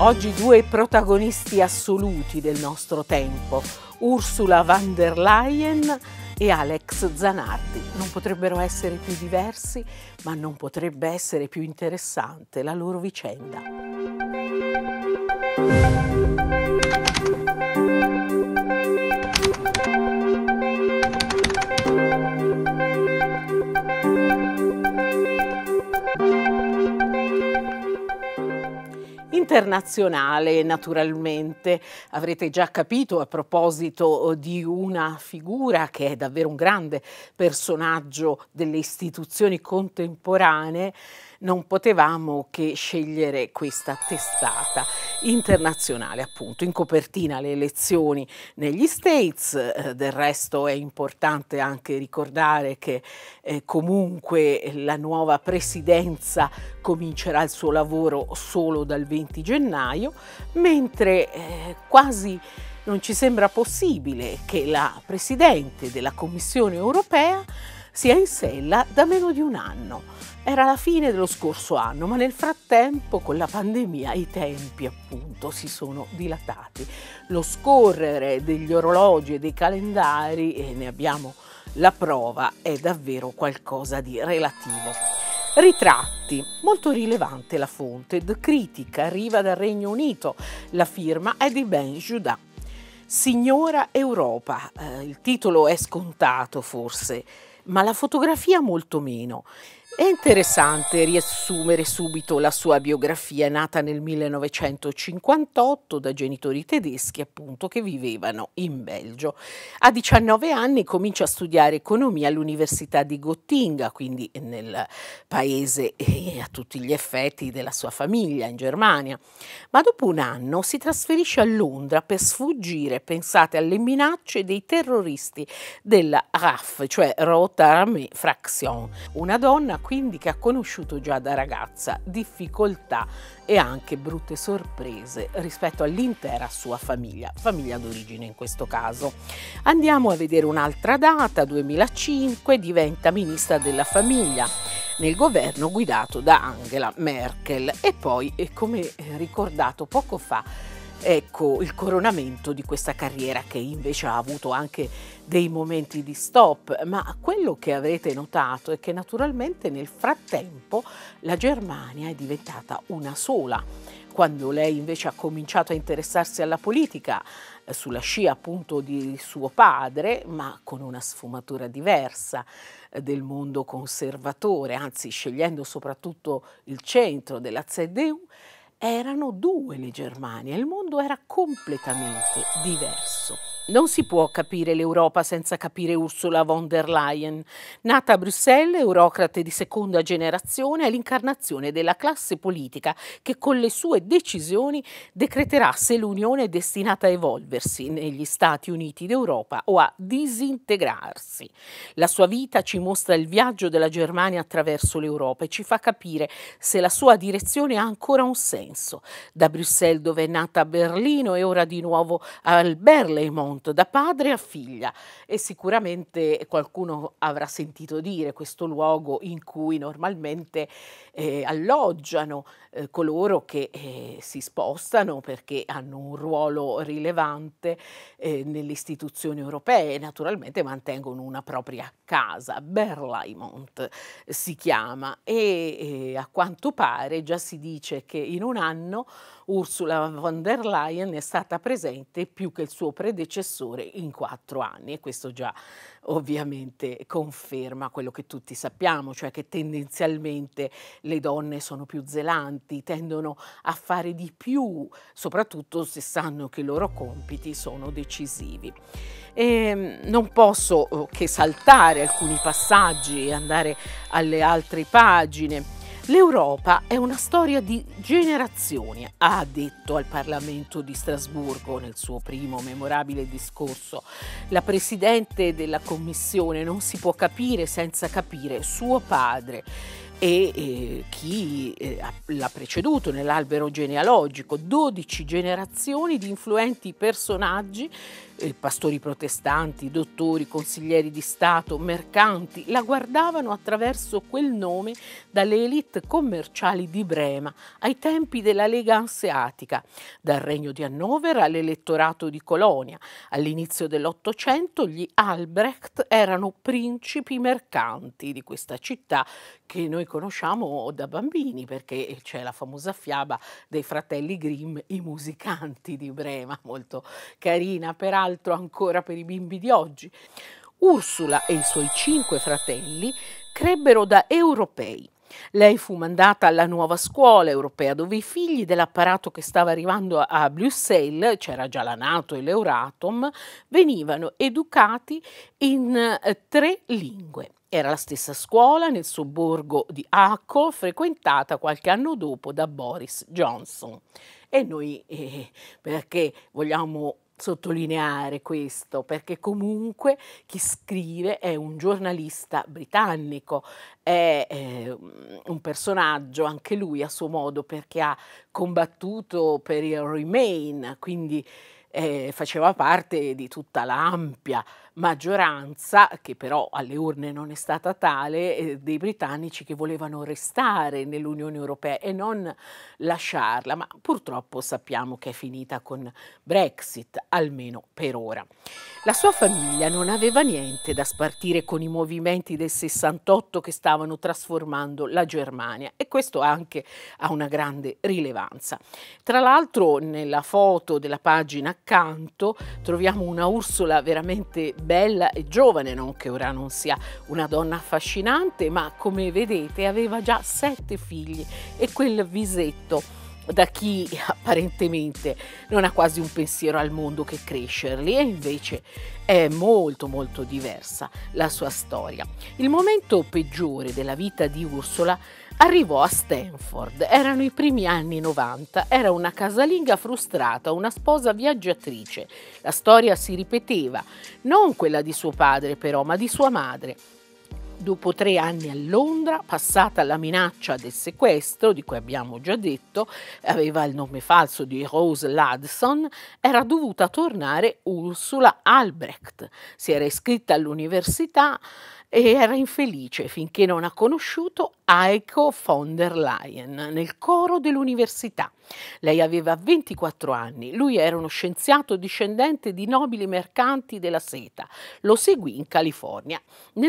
Oggi due protagonisti assoluti del nostro tempo, Ursula von der Leyen e Alex Zanardi. Non potrebbero essere più diversi, ma non potrebbe essere più interessante la loro vicenda. Internazionale, naturalmente, avrete già capito a proposito di una figura che è davvero un grande personaggio delle istituzioni contemporanee, non potevamo che scegliere questa testata internazionale, appunto, in copertina le elezioni negli States. Del resto è importante anche ricordare che comunque la nuova presidenza comincerà il suo lavoro solo dal 20 gennaio, mentre quasi non ci sembra possibile che la Presidente della Commissione europea sia in sella da meno di un anno. Era la fine dello scorso anno, ma nel frattempo con la pandemia i tempi appunto si sono dilatati. Lo scorrere degli orologi e dei calendari, e ne abbiamo la prova, è davvero qualcosa di relativo. Ritratti, molto rilevante la fonte, The Critic, arriva dal Regno Unito, la firma è di Ben Judah. Signora Europa, il titolo è scontato forse, ma la fotografia molto meno. È interessante riassumere subito la sua biografia, nata nel 1958 da genitori tedeschi, appunto, che vivevano in Belgio. A 19 anni comincia a studiare economia all'Università di Gottinga, quindi nel paese a tutti gli effetti della sua famiglia in Germania. Ma dopo un anno si trasferisce a Londra per sfuggire, pensate, alle minacce dei terroristi della RAF, cioe Rote Armee Fraktion, una donna quindi che ha conosciuto già da ragazza difficoltà e anche brutte sorprese rispetto all'intera sua famiglia d'origine in questo caso. Andiamo a vedere un'altra data, 2005, diventa ministra della famiglia nel governo guidato da Angela Merkel e poi, come ricordato poco fa, ecco il coronamento di questa carriera che invece ha avuto anche dei momenti di stop, ma quello che avrete notato è che naturalmente nel frattempo la Germania è diventata una sola. Quando lei invece ha cominciato a interessarsi alla politica, sulla scia appunto di suo padre, ma con una sfumatura diversa del mondo conservatore, anzi scegliendo soprattutto il centro della CDU, erano due le Germanie, il mondo era completamente diverso. Non si può capire l'Europa senza capire Ursula von der Leyen. Nata a Bruxelles, eurocrate di seconda generazione, è l'incarnazione della classe politica che con le sue decisioni decreterà se l'Unione è destinata a evolversi negli Stati Uniti d'Europa o a disintegrarsi. La sua vita ci mostra il viaggio della Germania attraverso l'Europa e ci fa capire se la sua direzione ha ancora un senso. Da Bruxelles, dove è nata a Berlino, e ora di nuovo al Berlaymont, da padre a figlia, e sicuramente qualcuno avrà sentito dire questo luogo in cui normalmente alloggiano coloro che si spostano perché hanno un ruolo rilevante nelle istituzioni europee e naturalmente mantengono una propria casa. Berlaymont si chiama e a quanto pare già si dice che in un anno Ursula von der Leyen è stata presente più che il suo predecessore in 4 anni e questo già ovviamente conferma quello che tutti sappiamo, cioè che tendenzialmente le donne sono più zelanti, tendono a fare di più, soprattutto se sanno che i loro compiti sono decisivi. Non posso che saltare alcuni passaggi e andare alle altre pagine. L'Europa è una storia di generazioni, ha detto al Parlamento di Strasburgo nel suo primo memorabile discorso la Presidente della Commissione. Non si può capire senza capire suo padre. e chi l'ha preceduto nell'albero genealogico, 12 generazioni di influenti personaggi, pastori protestanti, dottori, consiglieri di Stato, mercanti, la guardavano attraverso quel nome dalle élite commerciali di Brema ai tempi della Lega Anseatica, dal Regno di Hannover all'elettorato di Colonia. All'inizio dell'Ottocento gli Albrecht erano principi mercanti di questa città che noi conosciamo da bambini, perché c'è la famosa fiaba dei fratelli Grimm, i musicanti di Brema, molto carina peraltro ancora per i bimbi di oggi. Ursula e i suoi 5 fratelli crebbero da europei. Lei fu mandata alla nuova scuola europea dove i figli dell'apparato che stava arrivando a Bruxelles, c'era già la NATO e l'Euratom, venivano educati in 3 lingue. Era la stessa scuola nel sobborgo di Acco, frequentata qualche anno dopo da Boris Johnson. E noi perché vogliamo sottolineare questo? Perché comunque chi scrive è un giornalista britannico, è un personaggio anche lui a suo modo, perché ha combattuto per il Remain, quindi faceva parte di tutta l'ampia maggioranza, che però alle urne non è stata tale, dei britannici che volevano restare nell'Unione Europea e non lasciarla, ma purtroppo sappiamo che è finita con Brexit, almeno per ora. La sua famiglia non aveva niente da spartire con i movimenti del 68 che stavano trasformando la Germania, e questo anche ha una grande rilevanza. Tra l'altro nella foto della pagina accanto troviamo una Ursula veramente bella e giovane, non che ora non sia una donna affascinante, ma come vedete aveva già 7 figli e quel visetto da chi apparentemente non ha quasi un pensiero al mondo che crescerli, e invece è molto molto diversa la sua storia. Il momento peggiore della vita di Ursula arrivò a Stanford, erano i primi anni 90, era una casalinga frustrata, una sposa viaggiatrice. La storia si ripeteva, non quella di suo padre però, ma di sua madre. Dopo 3 anni a Londra, passata la minaccia del sequestro, di cui abbiamo già detto, aveva il nome falso di Rose Ladson, era dovuta tornare Ursula Albrecht. Si era iscritta all'università e era infelice finché non ha conosciuto Heiko von der Leyen nel coro dell'università. Lei aveva 24 anni, lui era uno scienziato discendente di nobili mercanti della seta. Lo seguì in California. Nel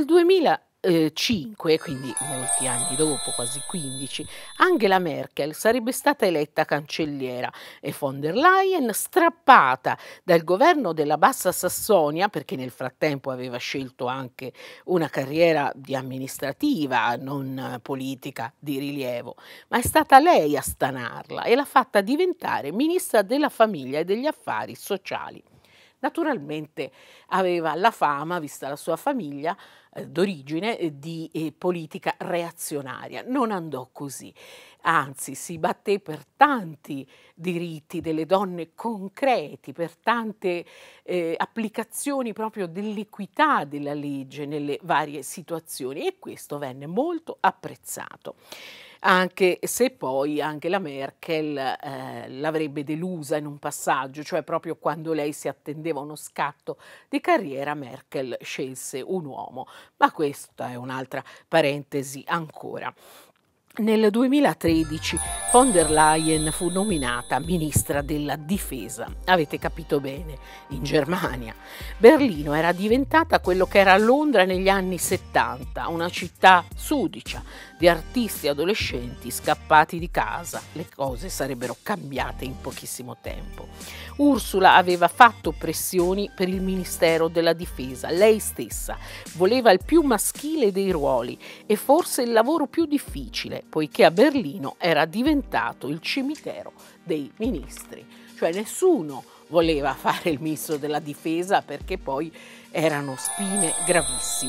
2005, quindi molti anni dopo, quasi 15, Angela Merkel sarebbe stata eletta cancelliera e von der Leyen, strappata dal governo della Bassa Sassonia, perché nel frattempo aveva scelto anche una carriera di amministrativa, non politica di rilievo, ma è stata lei a stanarla e l'ha fatta diventare ministra della famiglia e degli affari sociali. Naturalmente aveva la fama, vista la sua famiglia d'origine, di politica reazionaria. Non andò così, anzi si batté per tanti diritti delle donne concreti, per tante applicazioni proprio dell'equità della legge nelle varie situazioni, e questo venne molto apprezzato. Anche se poi anche la Merkel l'avrebbe delusa in un passaggio, cioè proprio quando lei si attendeva uno scatto di carriera, Merkel scelse un uomo, ma questa è un'altra parentesi ancora. Nel 2013 von der Leyen fu nominata ministra della difesa. Avete capito bene, in Germania. Berlino era diventata quello che era Londra negli anni 70, una città sudicia di artisti adolescenti scappati di casa. Le cose sarebbero cambiate in pochissimo tempo. Ursula aveva fatto pressioni per il Ministero della Difesa, lei stessa voleva il più maschile dei ruoli e forse il lavoro più difficile, poiché a Berlino era diventato il cimitero dei ministri, cioè nessuno voleva fare il ministro della difesa perché poi erano spine gravissime.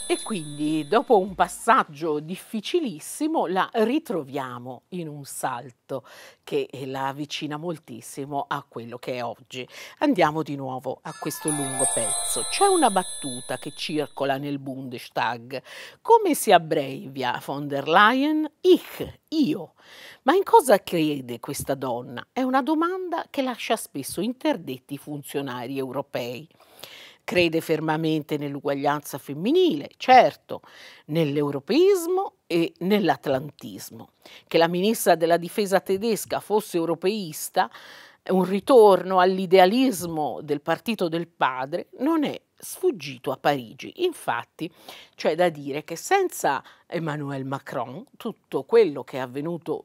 E quindi dopo un passaggio difficilissimo la ritroviamo in un salto che la avvicina moltissimo a quello che è oggi. Andiamo di nuovo a questo lungo pezzo. C'è una battuta che circola nel Bundestag. Come si abbrevia von der Leyen? Ich, io. Ma in cosa crede questa donna? È una domanda che lascia spesso interdetti i funzionari europei. Crede fermamente nell'uguaglianza femminile, certo, nell'europeismo e nell'atlantismo. Che la ministra della difesa tedesca fosse europeista, un ritorno all'idealismo del partito del padre, non è sfuggito a Parigi. Infatti c'è da dire che senza Emmanuel Macron tutto quello che è avvenuto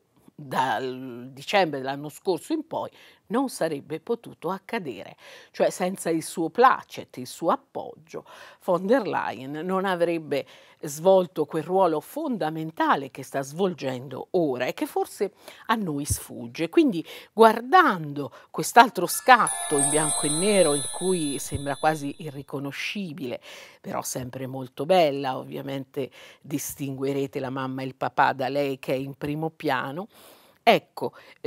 dal dicembre dell'anno scorso in poi non sarebbe potuto accadere, cioè senza il suo placet, il suo appoggio, von der Leyen non avrebbe svolto quel ruolo fondamentale che sta svolgendo ora e che forse a noi sfugge. Quindi guardando quest'altro scatto in bianco e nero in cui sembra quasi irriconoscibile, però sempre molto bella, ovviamente distinguerete la mamma e il papà da lei che è in primo piano. Ecco,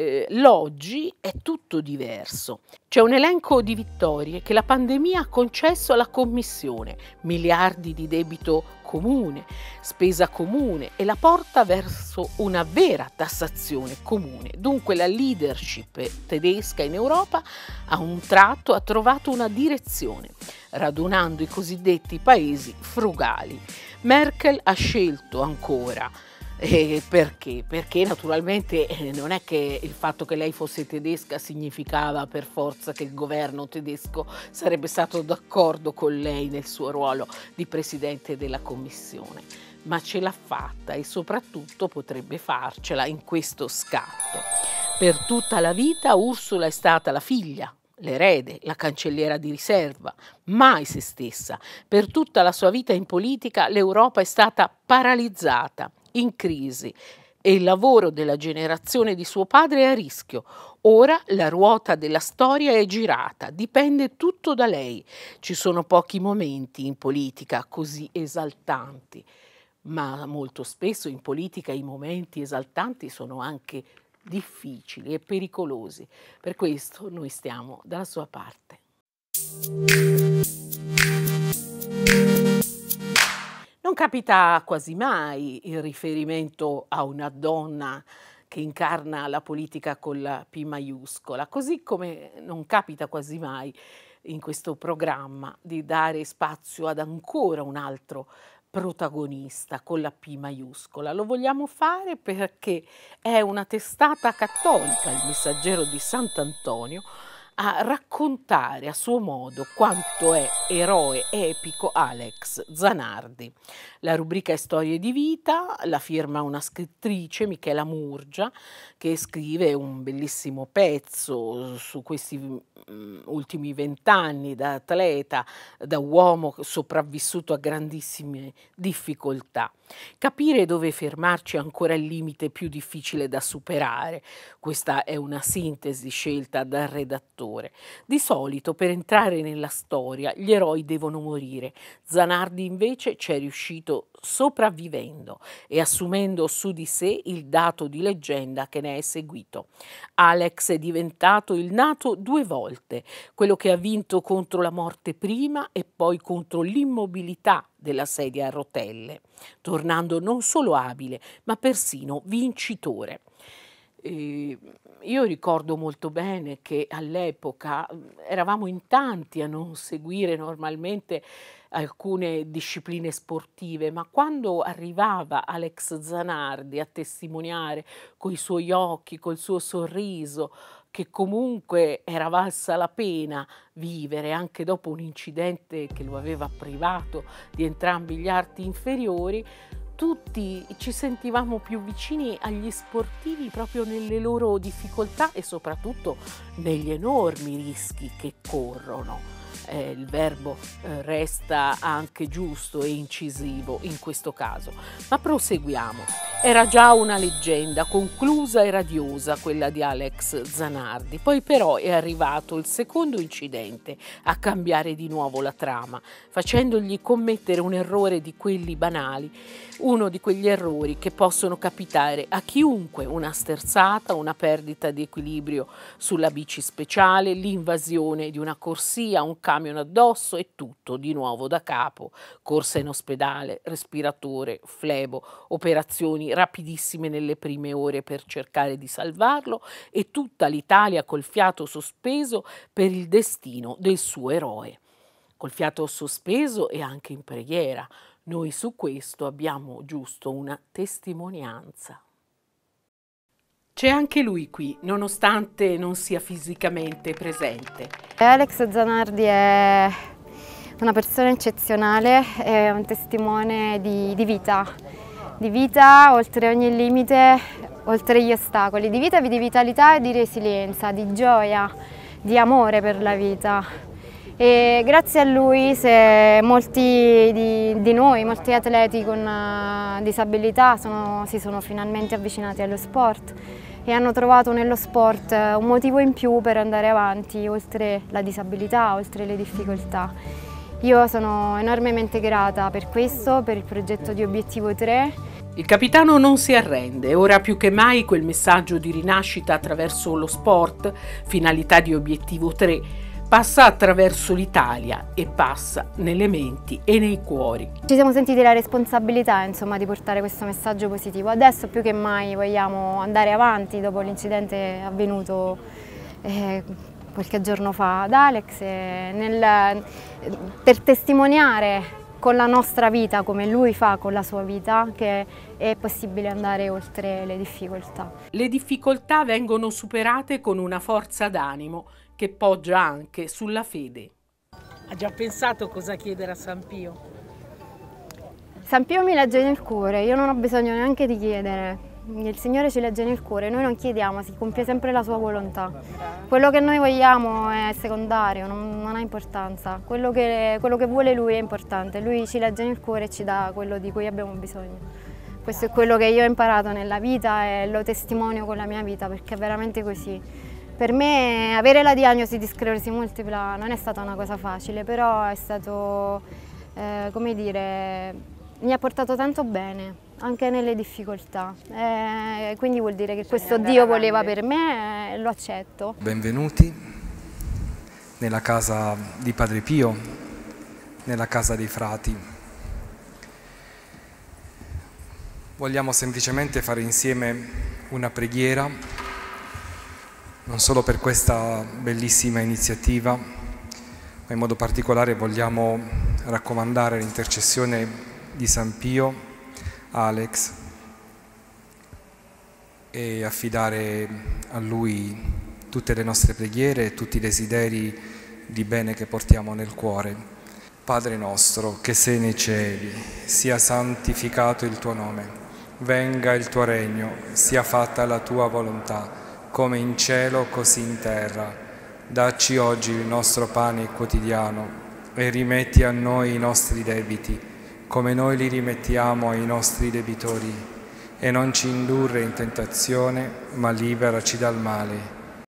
l'oggi è tutto diverso. C'è un elenco di vittorie che la pandemia ha concesso alla Commissione, miliardi di debito comune, spesa comune e la porta verso una vera tassazione comune. Dunque la leadership tedesca in Europa a un tratto ha trovato una direzione, radunando i cosiddetti paesi frugali. Merkel ha scelto ancora. Perché? Perché naturalmente non è che il fatto che lei fosse tedesca significava per forza che il governo tedesco sarebbe stato d'accordo con lei nel suo ruolo di presidente della Commissione, ma ce l'ha fatta e soprattutto potrebbe farcela in questo scatto. Per tutta la vita Ursula è stata la figlia, l'erede, la cancelliera di riserva, mai se stessa. Per tutta la sua vita in politica l'Europa è stata paralizzata, in crisi e il lavoro della generazione di suo padre è a rischio. Ora la ruota della storia è girata, dipende tutto da lei. Ci sono pochi momenti in politica così esaltanti, ma molto spesso in politica i momenti esaltanti sono anche difficili e pericolosi. Per questo noi stiamo dalla sua parte. Non capita quasi mai il riferimento a una donna che incarna la politica con la P maiuscola, così come non capita quasi mai in questo programma di dare spazio ad ancora un altro protagonista con la P maiuscola. Lo vogliamo fare perché è una testata cattolica, il Messaggero di Sant'Antonio, a raccontare a suo modo quanto è eroe epico Alex Zanardi. La rubrica è Storie di vita, la firma una scrittrice, Michela Murgia, che scrive un bellissimo pezzo su questi ultimi 20 anni da atleta, da uomo sopravvissuto a grandissime difficoltà. Capire dove fermarci è ancora il limite più difficile da superare. Questa è una sintesi scelta dal redattore. Di solito per entrare nella storia gli eroi devono morire. Zanardi invece ci è riuscito sopravvivendo e assumendo su di sé il dato di leggenda che ne è seguito. Alex è diventato il nato 2 volte, quello che ha vinto contro la morte prima e poi contro l'immobilità della sedia a rotelle, tornando non solo abile, ma persino vincitore. Io ricordo molto bene che all'epoca eravamo in tanti a non seguire normalmente alcune discipline sportive, ma quando arrivava Alex Zanardi a testimoniare coi suoi occhi, col suo sorriso, che comunque era valsa la pena vivere anche dopo un incidente che lo aveva privato di entrambi gli arti inferiori, tutti ci sentivamo più vicini agli sportivi proprio nelle loro difficoltà e soprattutto negli enormi rischi che corrono. il verbo resta anche giusto e incisivo in questo caso. Ma proseguiamo. Era già una leggenda conclusa e radiosa quella di Alex Zanardi, poi però è arrivato il secondo incidente a cambiare di nuovo la trama, facendogli commettere un errore di quelli banali, uno di quegli errori che possono capitare a chiunque: una sterzata, una perdita di equilibrio sulla bici speciale, l'invasione di una corsia, un camion addosso e tutto di nuovo da capo. Corsa in ospedale, respiratore, flebo, operazioni rapidissime nelle prime ore per cercare di salvarlo e tutta l'Italia col fiato sospeso per il destino del suo eroe. Col fiato sospeso e anche in preghiera. Noi su questo abbiamo giusto una testimonianza. C'è anche lui qui, nonostante non sia fisicamente presente. Alex Zanardi è una persona eccezionale, è un testimone di vita oltre ogni limite, oltre gli ostacoli, di vita, di vitalità e di resilienza, di gioia, di amore per la vita. E grazie a lui molti di noi, molti atleti con disabilità si sono finalmente avvicinati allo sport e hanno trovato nello sport un motivo in più per andare avanti oltre la disabilità, oltre le difficoltà. Io sono enormemente grata per questo, per il progetto di Obiettivo 3. Il capitano non si arrende, ora più che mai quel messaggio di rinascita attraverso lo sport, finalità di Obiettivo 3, passa attraverso l'Italia e passa nelle menti e nei cuori. Ci siamo sentiti la responsabilità, insomma, di portare questo messaggio positivo. Adesso più che mai vogliamo andare avanti dopo l'incidente avvenuto qualche giorno fa ad Alex, per testimoniare con la nostra vita, come lui fa con la sua vita, che è possibile andare oltre le difficoltà. Le difficoltà vengono superate con una forza d'animo che poggia anche sulla fede. Ha già pensato cosa chiedere a San Pio? San Pio mi legge nel cuore, io non ho bisogno neanche di chiedere. Il Signore ci legge nel cuore, noi non chiediamo, si compie sempre la sua volontà. Quello che noi vogliamo è secondario, non ha importanza. Quello che vuole Lui è importante, Lui ci legge nel cuore e ci dà quello di cui abbiamo bisogno. Questo è quello che io ho imparato nella vita e lo testimonio con la mia vita, perché è veramente così. Per me avere la diagnosi di sclerosi multipla non è stata una cosa facile, però è stato, come dire, mi ha portato tanto bene, anche nelle difficoltà. Quindi vuol dire che questo Dio voleva per me e lo accetto. Benvenuti nella casa di Padre Pio, nella casa dei frati. Vogliamo semplicemente fare insieme una preghiera, non solo per questa bellissima iniziativa, ma in modo particolare vogliamo raccomandare l'intercessione di San Pio, Alex, e affidare a lui tutte le nostre preghiere e tutti i desideri di bene che portiamo nel cuore. Padre nostro, che sei nei cieli, sia santificato il tuo nome, venga il tuo regno, sia fatta la tua volontà, come in cielo così in terra. Dacci oggi il nostro pane quotidiano e rimetti a noi i nostri debiti, come noi li rimettiamo ai nostri debitori, e non ci indurre in tentazione, ma liberaci dal male.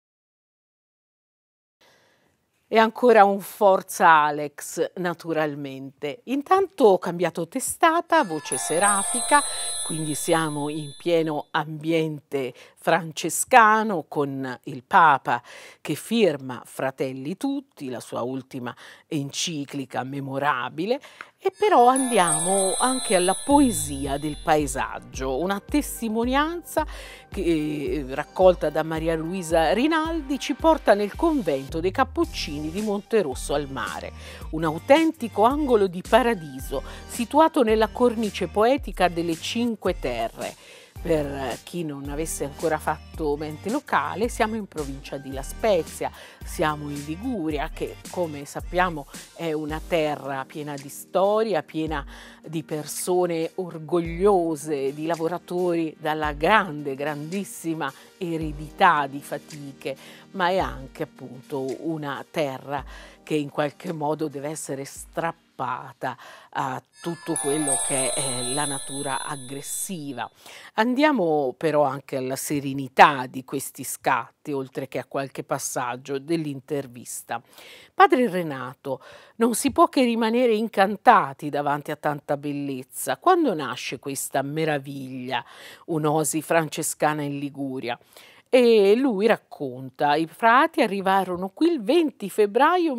E ancora un forza Alex, naturalmente. Intanto ho cambiato testata, voce serafica, quindi siamo in pieno ambiente francescano con il Papa che firma Fratelli Tutti, la sua ultima enciclica memorabile, e però andiamo anche alla poesia del paesaggio, una testimonianza che, raccolta da Maria Luisa Rinaldi, ci porta nel convento dei Cappuccini di Monterosso al Mare, un autentico angolo di paradiso situato nella cornice poetica delle Cinque Terre. Per chi non avesse ancora fatto mente locale, siamo in provincia di La Spezia, siamo in Liguria, che come sappiamo è una terra piena di storia, piena di persone orgogliose, di lavoratori dalla grandissima eredità di fatiche, ma è anche appunto una terra che in qualche modo deve essere strappata a tutto quello che è la natura aggressiva. Andiamo però anche alla serenità di questi scatti, oltre che a qualche passaggio dell'intervista. Padre Renato, non si può che rimanere incantati davanti a tanta bellezza. Quando nasce questa meraviglia, un'oasi francescana in Liguria? E lui racconta, i frati arrivarono qui il 20 febbraio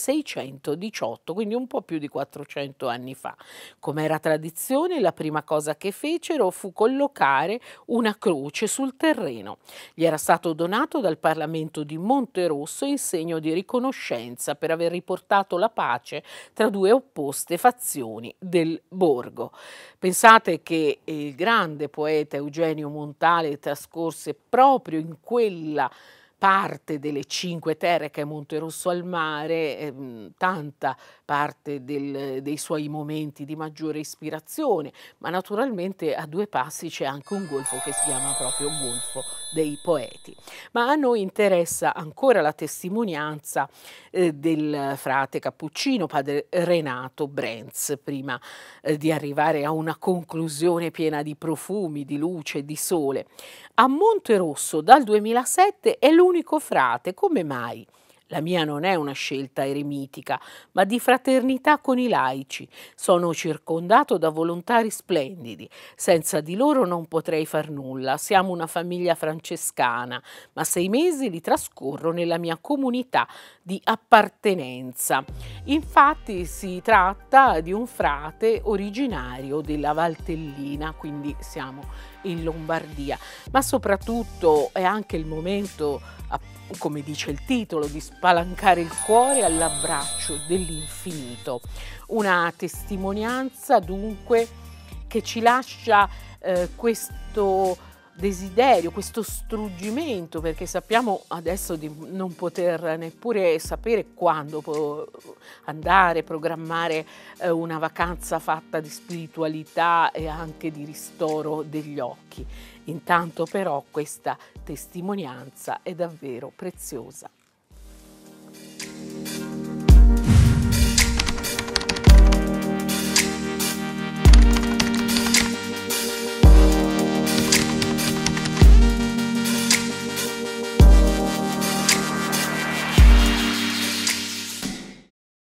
1618, quindi un po' più di 400 anni fa. Come era tradizione, la prima cosa che fecero fu collocare una croce sul terreno. Gli era stato donato dal Parlamento di Monterosso in segno di riconoscenza per aver riportato la pace tra due opposte fazioni del borgo. Pensate che il grande poeta Eugenio Montale trascorse proprio in quella parte delle Cinque Terre che è Monterosso al mare, tanta parte dei suoi momenti di maggiore ispirazione, ma naturalmente a due passi c'è anche un golfo che si chiama proprio Golfo dei Poeti. Ma a noi interessa ancora la testimonianza del frate cappuccino, padre Renato Brenz, prima di arrivare a una conclusione piena di profumi, di luce, di sole. A Monterosso dal 2007 è l'unico frate, come mai? La mia non è una scelta eremitica, ma di fraternità con i laici. Sono circondato da volontari splendidi. Senza di loro non potrei far nulla. Siamo una famiglia francescana, ma 6 mesi li trascorro nella mia comunità di appartenenza. Infatti si tratta di un frate originario della Valtellina, quindi siamo in Lombardia, ma soprattutto è anche il momento, come dice il titolo, di spalancare il cuore all'abbraccio dell'infinito. Una testimonianza dunque che ci lascia questo desiderio, questo struggimento, perché sappiamo adesso di non poter neppure sapere quando andare, programmare una vacanza fatta di spiritualità e anche di ristoro degli occhi. Intanto però questa testimonianza è davvero preziosa.